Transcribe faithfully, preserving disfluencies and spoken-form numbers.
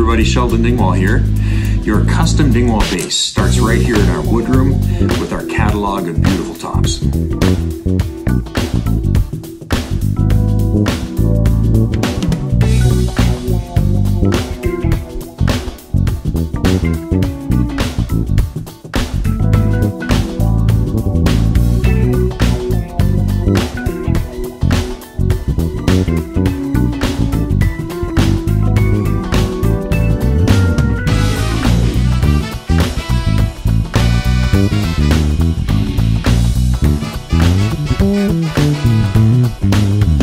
everybody, Sheldon Dingwall here. Your custom Dingwall base starts right here in our wood room with our catalog of beautiful tops. Thank you.